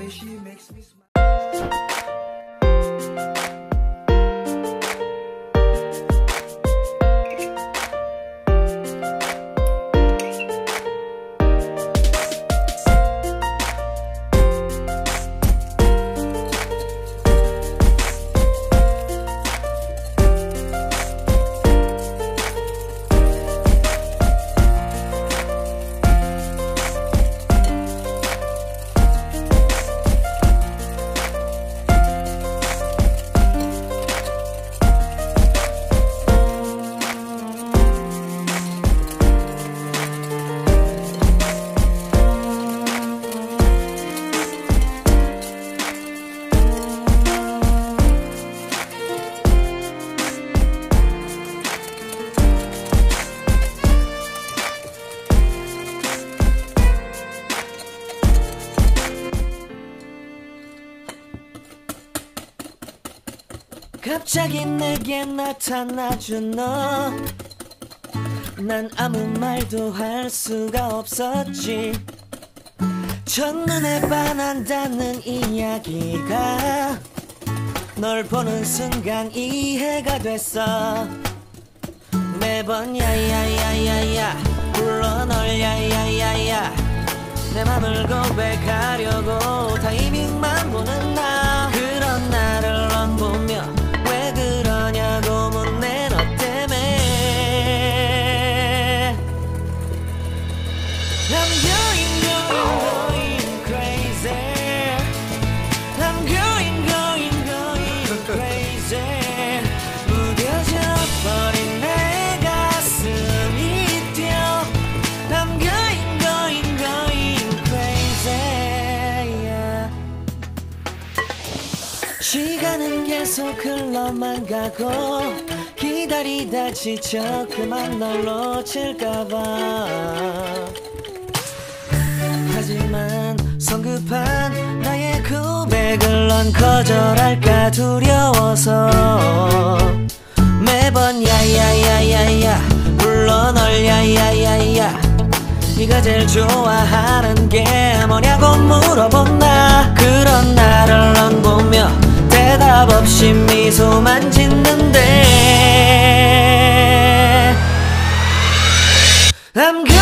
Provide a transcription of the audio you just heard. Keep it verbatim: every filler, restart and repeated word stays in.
갑자기 내게 나타나준 너, 난 아무 말도 할 수가 없었지. 첫눈에 반한다는 이야기가 널 보는 순간 이해가 됐어. 매번 야야야야야 불러 널 야야야야, 내 맘을 고백하려고 타이밍만 보는 나. 그런 나를 넌 보며 왜 그러냐고 묻네. 너 때문에 I'm going going going crazy. I'm going going going crazy. 무뎌져 버린 내 가슴이 뛰어. I'm going going going crazy, yeah. 시간은 계속 흘러만 가고 기다리다 지쳐 그만 널 놓칠까봐. 하지만 성급한 나의 고백을 넌 거절할까 두려워서 매번 야야야야야 불러 널 야야야야. 네가 제일 좋아하는 게 뭐냐고 물어본 나. 그런 나를 넌 보며 대답 없이 미소만 짓는데 I'm good.